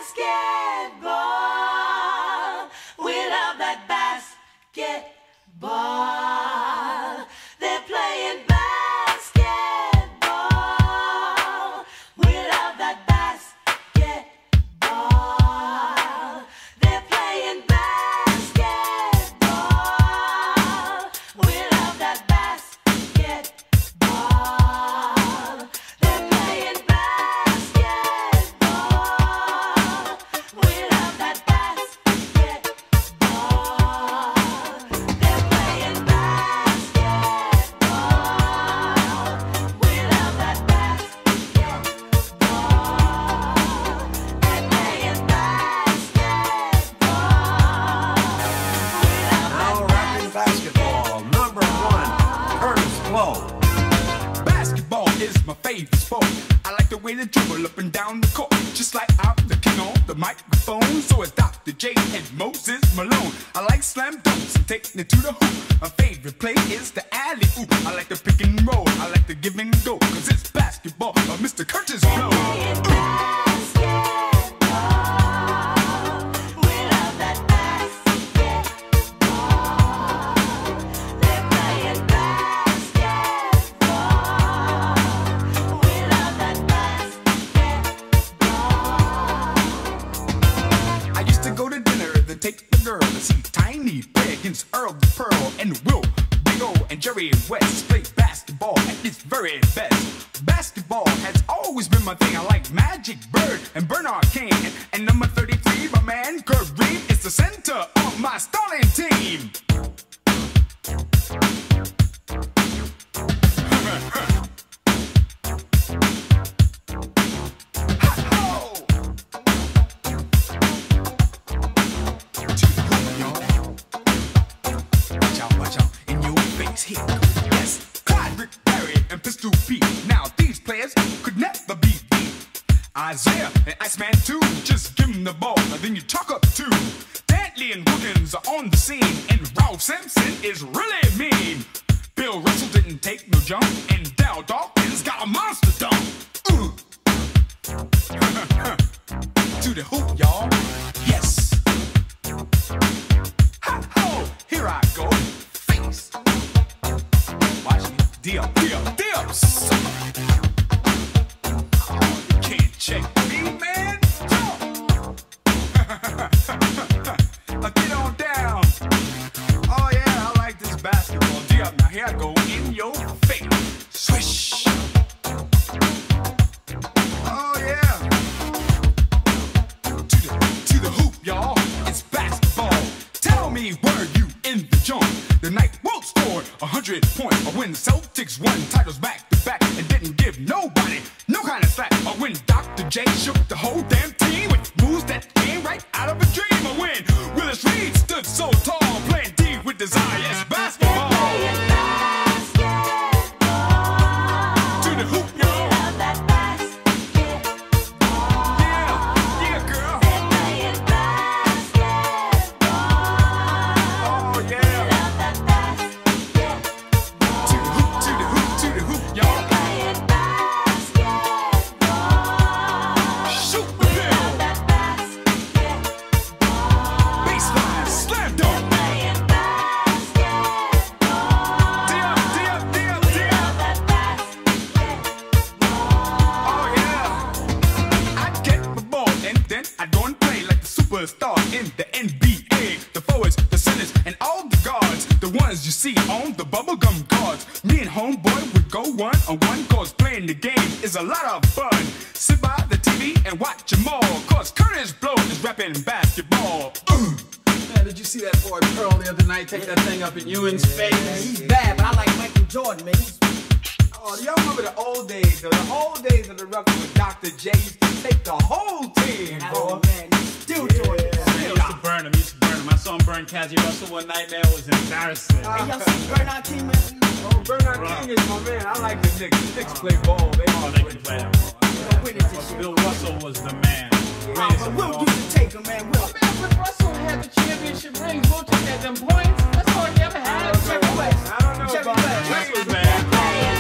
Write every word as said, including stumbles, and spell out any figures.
basketball. We love that basketball. They're playing basketball. We love that basketball. They're playing basketball. We love that basketball. They're playing basketball. We love that basketball. They're playing basketball. We love that basketball. They're playing basketball. Now rapping basketball, number one, Curtis Blow. Basketball is my favorite sport. I like the way they dribble up and down the court, just like I'm the king on the microphone. So it's Doctor J and Moses Malone. I like slam dunks and taking it to the hoop. My favorite play is the alley oop. I like the pick and roll. I like the give and go, cause it's basketball of Mister Curtis Blow. Playing basketball. We love that basketball. They're playing basketball. We love that basketball. I used to go to dinner, then take the girl to see Tiny play against Earl the Pearl and Will, Big O, and Jerry West play basketball at its very best. Basketball has always been my thing. I like Magic Bird and Bernard King. And, and number thirty-three, my man, Kurt Reed, is the center of my starting team. Watch out, watch out, in your face here. Yes, Clyde, Rick, Barry, and Pistol Pete. Now these players could never be beat. Isaiah and Iceman too, just give them the ball, and then you talk up too. Dantley and Wiggins are on the scene, and Ralph Sampson is really mean. Bill Russell didn't take no jump, and Dal Dawkins got a monster dunk. Ooh. To the hoop, y'all. Yes. Ha ho! Here I go. Face. Watch me. Dip, dip, dips. Oh, you can't check me, man. Jump. Get on down. Oh yeah, I like this basketball. Dip. Now here I go in your face. Swish. Oh yeah. To the to the hoop, y'all. It's basketball. Tell me, were you in the joint the night Wilt scored a hundred points, or when the Celtics won titles back to back and didn't give nobody no kind of slack, or when Doctor J shook the whole damn team with moves that came right out of a dream, or when Willis Reed stood so tall playing D with desire? Yes, basketball. Playing basketball. To the hoop, We y'all. love that basketball. Yeah, yeah, girl. They're playing basketball. Oh We yeah. love that basketball. To the hoop, to the hoop, to the hoop, y'all. Playing basketball. Shoot the We bill. love that basketball. Baseline, slam dunk. Playing basketball. Dip, dip, dip, We dip. love that basketball. Oh yeah. I get the ball and then I go and play like the superstar in the N B A. The forwards, the centers, and all the guards, the ones you see on the bubblegum cards. Me and homeboy would go one on one, cause playing the game is a lot of fun. Sit by the T V and watch them all, cause Curtis Blow is rapping basketball. Uh. Man, did you see that boy Pearl the other night take that thing up in Ewing's face? He's bad, but I like Michael Jordan, man. He's Oh, do y'all remember the old days, though? The old days of the record with Doctor J used to take the whole team, that boy. old man. He's still doing it. Man, he used to burn him, he used to burn him. I saw him burn Cassie Russell one night, man. It was embarrassing. Hey, y'all see Bernard King, man? Oh, Bernard King is my man. I like the Knicks. The Knicks play ball. They Oh, all they play could play ball. that ball. Don't witness this shit. Bill Russell was the man. Oh, Greatest but of Will all. used to take him, man. Will. Man, when Russell had the championship rings, Wilt just had them points. That's all he ever had. Jerry West. I don't know Jerry about West. that. This was bad. Playing